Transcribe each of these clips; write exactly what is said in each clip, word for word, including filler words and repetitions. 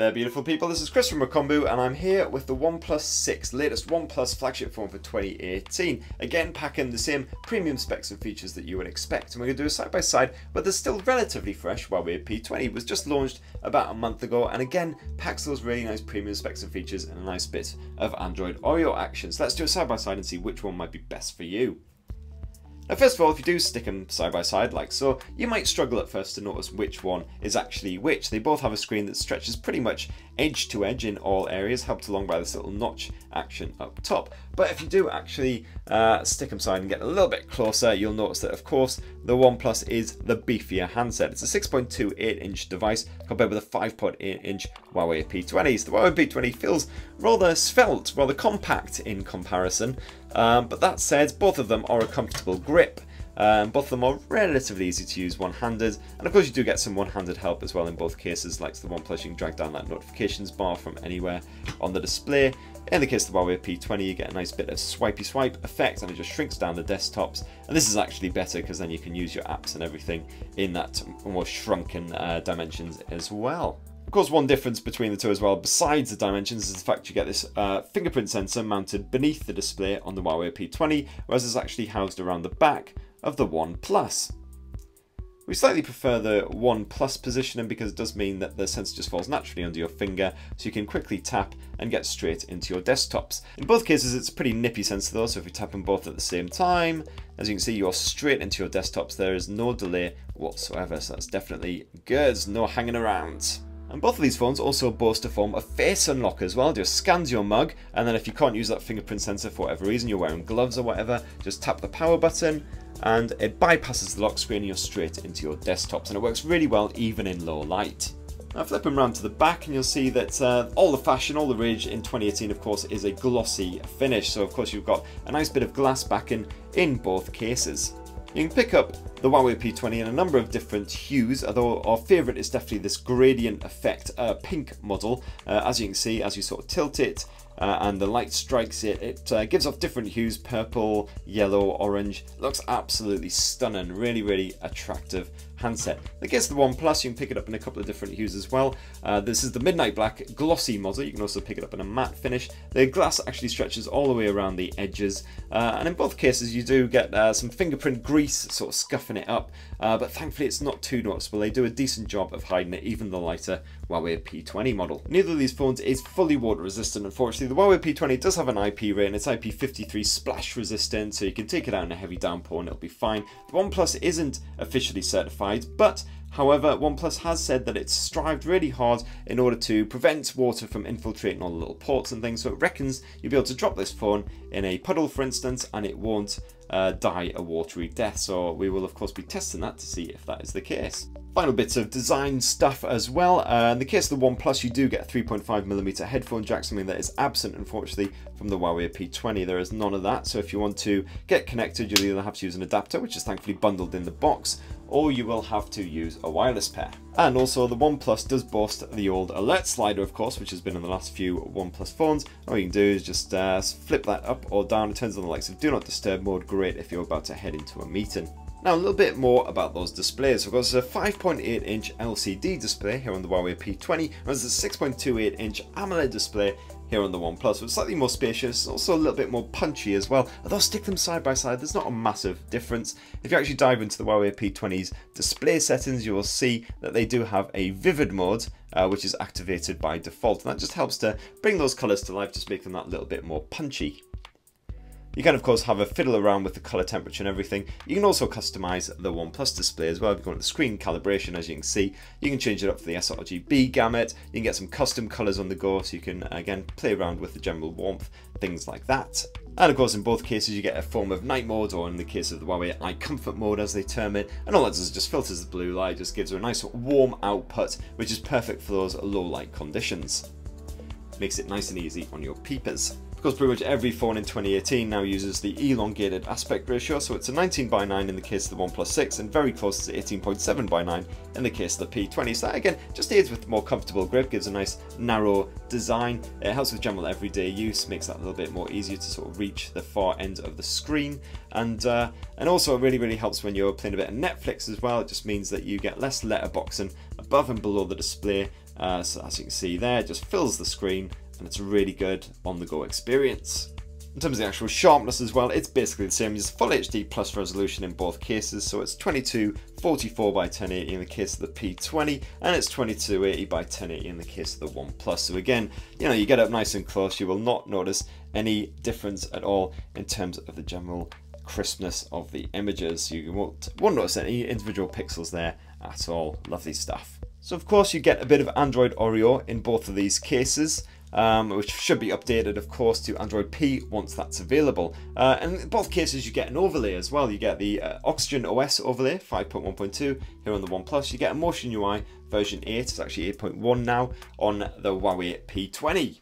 there, beautiful people. This is Chris from Makombu, and I'm here with the OnePlus six, latest OnePlus flagship phone for twenty eighteen. Again, packing the same premium specs and features that you would expect. And we're going to do a side-by-side with the still relatively fresh Huawei P twenty. It was just launched about a month ago, and again, packs those really nice premium specs and features and a nice bit of Android Oreo action. So let's do a side-by-side and see which one might be best for you. Now, first of all, if you do stick them side by side like so, you might struggle at first to notice which one is actually which. They both have a screen that stretches pretty much edge to edge in all areas, helped along by this little notch action up top. But if you do actually uh, stick them side and get a little bit closer, you'll notice that, of course, the OnePlus is the beefier handset. It's a six point two eight inch device compared with a five point eight inch Huawei P twenty. So the Huawei P twenty feels rather svelte, rather compact in comparison. Um, but that said, both of them are a comfortable grip. Um, both of them are relatively easy to use one-handed, and of course you do get some one-handed help as well in both cases. Like the OnePlus, you can drag down that notifications bar from anywhere on the display. In the case of the Huawei P twenty, you get a nice bit of swipey swipe effect, and it just shrinks down the desktops. And this is actually better because then you can use your apps and everything in that almost shrunken uh, dimensions as well. Of course, one difference between the two as well, besides the dimensions, is the fact you get this uh, fingerprint sensor mounted beneath the display on the Huawei P twenty, whereas it's actually housed around the back of the OnePlus. We slightly prefer the OnePlus positioning because it does mean that the sensor just falls naturally under your finger, so you can quickly tap and get straight into your desktops. In both cases, it's a pretty nippy sensor though, so if you tap them both at the same time, as you can see, you're straight into your desktops. There is no delay whatsoever, so that's definitely good, no hanging around. And both of these phones also boast a form of face unlock as well. Just scans your mug, and then if you can't use that fingerprint sensor for whatever reason, you're wearing gloves or whatever, just tap the power button and it bypasses the lock screen and you're straight into your desktops, and it works really well even in low light. Now flip them around to the back and you'll see that uh, all the fashion, all the rage in twenty eighteen of course is a glossy finish, so of course you've got a nice bit of glass backing in both cases. You can pick up the Huawei P twenty in a number of different hues, although our favourite is definitely this gradient effect uh, pink model. Uh, as you can see, as you sort of tilt it uh, and the light strikes it, it uh, gives off different hues: purple, yellow, orange. It looks absolutely stunning, really, really attractive handset. In the case of the OnePlus, you can pick it up in a couple of different hues as well. Uh, this is the midnight black glossy model. You can also pick it up in a matte finish. The glass actually stretches all the way around the edges, uh, and in both cases you do get uh, some fingerprint grease sort of scuffing it up, uh, but thankfully it's not too noticeable. They do a decent job of hiding it, even the lighter Huawei P twenty model. Neither of these phones is fully water resistant, unfortunately. The Huawei P twenty does have an I P rating. It's I P fifty-three splash resistant, so you can take it out in a heavy downpour and it'll be fine. The OnePlus isn't officially certified, but however, OnePlus has said that it's strived really hard in order to prevent water from infiltrating all the little ports and things, so it reckons you'll be able to drop this phone in a puddle, for instance, and it won't uh, die a watery death. So we will of course be testing that to see if that is the case. Final bits of design stuff as well. Uh, in the case of the OnePlus, you do get a three point five millimeter headphone jack, something that is absent, unfortunately, from the Huawei P twenty. There is none of that, so if you want to get connected, you'll either have to use an adapter, which is thankfully bundled in the box, or you will have to use a wireless pair. And also, the OnePlus does boast the old alert slider, of course, which has been in the last few OnePlus phones. All you can do is just uh, flip that up or down. It turns on the lights of Do Not Disturb mode. Great if you're about to head into a meeting. Now a little bit more about those displays. So of course, it's a five point eight inch L C D display here on the Huawei P twenty, whereas it's a six point two eight inch AMOLED display here on the OnePlus. So it's slightly more spacious, also a little bit more punchy as well. Although stick them side by side, there's not a massive difference. If you actually dive into the Huawei P twenty's display settings, you will see that they do have a vivid mode, uh, which is activated by default. And that just helps to bring those colours to life, just make them that little bit more punchy. You can of course have a fiddle around with the colour temperature and everything. You can also customise the OnePlus display as well. If you go into the screen calibration, as you can see, you can change it up for the s R G B gamut. You can get some custom colours on the go, so you can again play around with the general warmth, things like that. And of course, in both cases, you get a form of night mode, or in the case of the Huawei, eye comfort mode, as they term it. And all that does is just filters the blue light, just gives her a nice warm output, which is perfect for those low light conditions. Makes it nice and easy on your peepers. Of course, pretty much every phone in twenty eighteen now uses the elongated aspect ratio, so it's a nineteen by nine in the case of the OnePlus six and very close to eighteen point seven by nine in the case of the P twenty. So that again just aids with more comfortable grip, gives a nice narrow design. It helps with general everyday use, makes that a little bit more easier to sort of reach the far end of the screen, and uh, and also it really really helps when you're playing a bit of Netflix as well. It just means that you get less letterboxing above and below the display. Uh, so as you can see there, it just fills the screen and it's a really good on-the-go experience. In terms of the actual sharpness as well, it's basically the same. It's full H D plus resolution in both cases, so it's twenty-two forty-four by ten eighty in the case of the P twenty, and it's twenty-two eighty by ten eighty in the case of the OnePlus. So again, you know, you get up nice and close, you will not notice any difference at all in terms of the general crispness of the images. You won't, won't notice any individual pixels there at all. Lovely stuff. So of course you get a bit of Android Oreo in both of these cases. Um, which should be updated, of course, to Android P once that's available. Uh, and in both cases, you get an overlay as well. You get the uh, Oxygen O S overlay, five point one point two, here on the OnePlus. You get a Motion U I version eight, it's actually eight point one now, on the Huawei P twenty.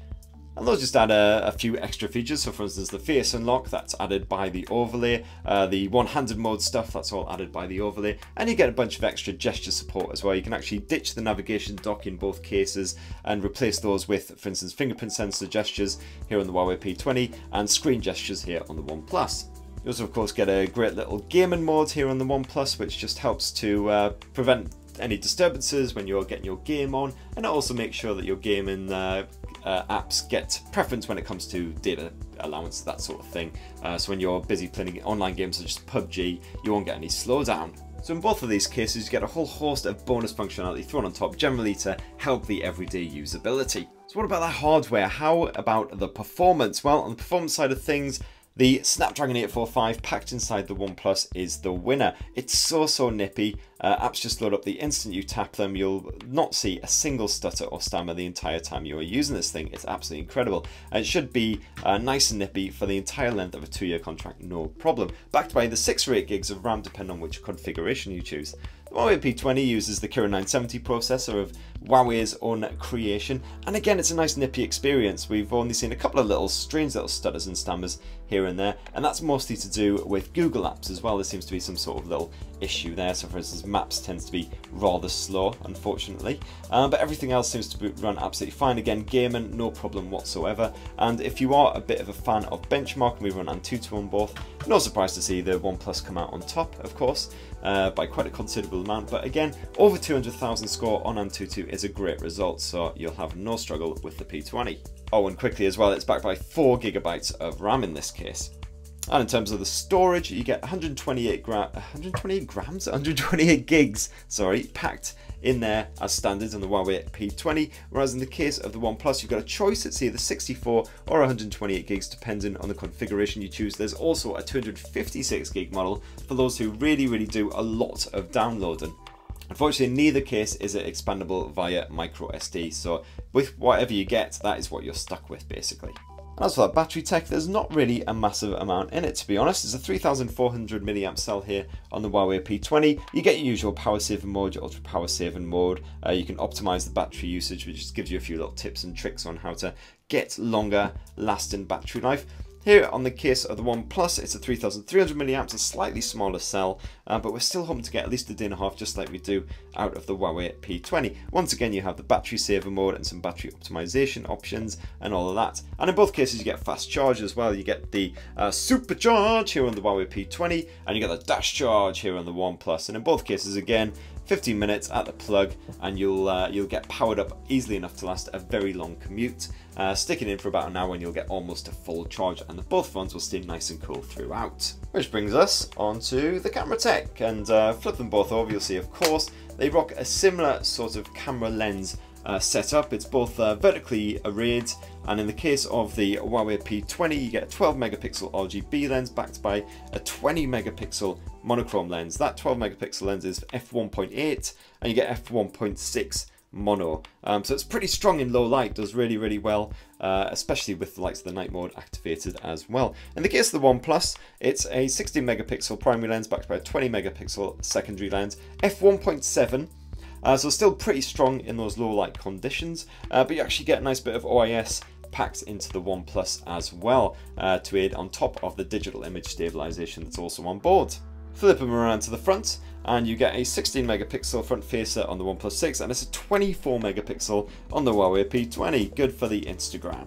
And those just add a, a few extra features. So for instance, the face unlock, that's added by the overlay. Uh, the one-handed mode stuff, that's all added by the overlay. And you get a bunch of extra gesture support as well. You can actually ditch the navigation dock in both cases and replace those with, for instance, fingerprint sensor gestures here on the Huawei P twenty and screen gestures here on the OnePlus. You also, of course, get a great little gaming mode here on the OnePlus, which just helps to uh, prevent any disturbances when you're getting your game on, and it also makes sure that your gaming uh, uh, apps get preference when it comes to data allowance, that sort of thing. Uh, so when you're busy playing online games such as P U B G, you won't get any slowdown. So in both of these cases, you get a whole host of bonus functionality thrown on top, generally to help the everyday usability. So what about that hardware? How about the performance? Well, on the performance side of things, the Snapdragon eight forty-five packed inside the OnePlus is the winner. It's so, so nippy. Uh, apps just load up the instant you tap them. You'll not see a single stutter or stammer the entire time you are using this thing. It's absolutely incredible. And it should be uh, nice and nippy for the entire length of a two-year contract, no problem. Backed by the six or eight gigs of RAM, depending on which configuration you choose. The Huawei P twenty uses the Kirin nine seventy processor of Huawei's own creation, and again it's a nice nippy experience. We've only seen a couple of little strange little stutters and stammers here and there, and that's mostly to do with Google apps as well. There seems to be some sort of little issue there. So for instance, Maps tends to be rather slow, unfortunately, um, but everything else seems to be run absolutely fine. Again, gaming, no problem whatsoever. And if you are a bit of a fan of benchmark, we run Antutu on both. No surprise to see the OnePlus come out on top, of course, uh, by quite a considerable amount, but again, over two hundred thousand score on Antutu is a great result, so you'll have no struggle with the P twenty. Oh, and quickly as well, it's backed by four gigabytes of RAM in this case. And in terms of the storage, you get one hundred twenty-eight gra one hundred twenty-eight grams, one hundred twenty-eight gigs, sorry, packed in there as standard on the Huawei P twenty, whereas in the case of the OnePlus, you've got a choice. It's either sixty-four or one hundred twenty-eight gigs, depending on the configuration you choose. There's also a two hundred fifty-six gig model for those who really, really do a lot of downloading. Unfortunately, in neither case is it expandable via micro S D, so with whatever you get, that is what you're stuck with, basically. And as for that battery tech, there's not really a massive amount in it, to be honest. It's a three thousand four hundred milliamp cell here on the Huawei P twenty. You get your usual power saving mode, your ultra power saving mode. Uh, you can optimize the battery usage, which just gives you a few little tips and tricks on how to get longer lasting battery life. Here on the case of the OnePlus, it's a three thousand three hundred milliamps, a slightly smaller cell, uh, but we're still hoping to get at least a day and a half, just like we do out of the Huawei P twenty. Once again, you have the battery saver mode and some battery optimization options and all of that. And in both cases, you get fast charge as well. You get the uh, supercharge here on the Huawei P twenty, and you get the dash charge here on the OnePlus. And in both cases, again, fifteen minutes at the plug, and you'll uh, you'll get powered up easily enough to last a very long commute. Uh, stick it in for about an hour and you'll get almost a full charge, and the both phones will stay nice and cool throughout. Which brings us onto the camera tech, and uh, flip them both over, you'll see of course they rock a similar sort of camera lens uh, setup. It's both uh, vertically arrayed, and in the case of the Huawei P twenty, you get a twelve megapixel R G B lens backed by a twenty megapixel monochrome lens. That twelve megapixel lens is f one point eight, and you get f one point six mono, um, so it's pretty strong in low light, does really really well, uh, especially with the likes of the night mode activated as well. In the case of the OnePlus, it's a sixteen megapixel primary lens backed by a twenty megapixel secondary lens, f one point seven, uh, so still pretty strong in those low light conditions, uh, but you actually get a nice bit of O I S packed into the OnePlus as well, uh, to aid on top of the digital image stabilization that's also on board. Flip them around to the front, and you get a sixteen megapixel front facer on the OnePlus six, and it's a twenty-four megapixel on the Huawei P twenty. Good for the Instagrams.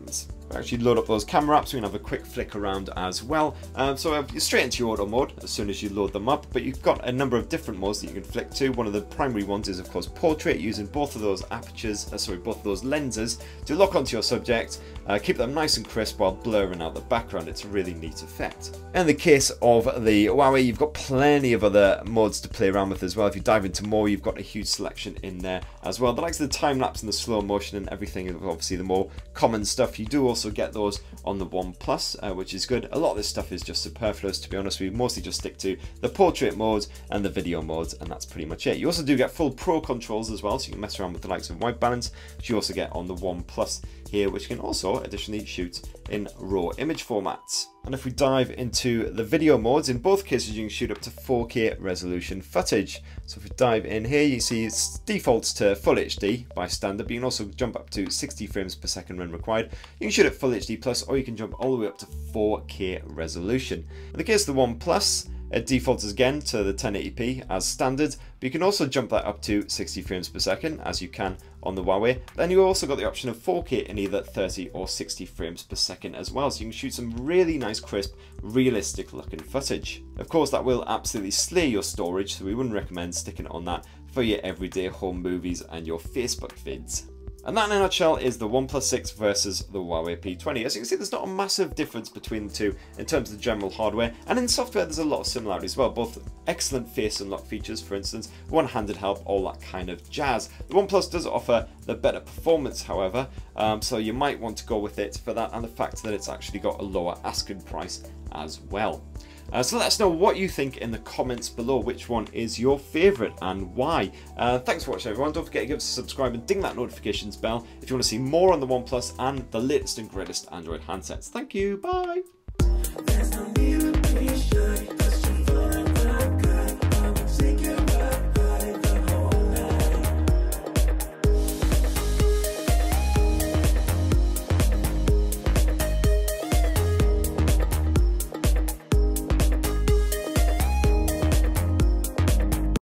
Actually load up those camera apps, we can have a quick flick around as well. Um, so uh, you're straight into your auto mode as soon as you load them up, but you've got a number of different modes that you can flick to. One of the primary ones is of course portrait, using both of those apertures, uh, sorry, both of those lenses to lock onto your subject, uh, keep them nice and crisp while blurring out the background. It's a really neat effect. In the case of the Huawei, you've got plenty of other modes to play around with as well. If you dive into more, you've got a huge selection in there as well. The likes of the time lapse and the slow motion and everything, obviously the more common stuff. You do also get those on the OnePlus, uh, which is good. A lot of this stuff is just superfluous, to be honest. We mostly just stick to the portrait modes and the video modes, and that's pretty much it. You also do get full pro controls as well, so you can mess around with the likes of white balance, which you also get on the OnePlus here, which can also additionally shoot in raw image formats. And if we dive into the video modes, in both cases you can shoot up to four K resolution footage. So if we dive in here, you see it defaults to full H D by standard, but you can also jump up to sixty frames per second when required. You can shoot at full H D plus, or you can jump all the way up to four K resolution. In the case of the OnePlus, it defaults again to the ten eighty p as standard, but you can also jump that up to sixty frames per second as you can on the Huawei. Then you also got the option of four K in either thirty or sixty frames per second as well, so you can shoot some really nice, crisp, realistic looking footage. Of course, that will absolutely slay your storage, so we wouldn't recommend sticking it on that for your everyday home movies and your Facebook vids. And that in a nutshell is the OnePlus six versus the Huawei P twenty. As you can see, there's not a massive difference between the two in terms of the general hardware, and in software there's a lot of similarities as well, both excellent face unlock features, for instance, one-handed help, all that kind of jazz. The OnePlus does offer the better performance, however, um, so you might want to go with it for that, and the fact that it's actually got a lower asking price as well. Uh, so let us know what you think in the comments below, which one is your favourite and why. Uh, thanks for watching, everyone. Don't forget to give us a subscribe and ding that notifications bell if you want to see more on the OnePlus and the latest and greatest Android handsets. Thank you, bye!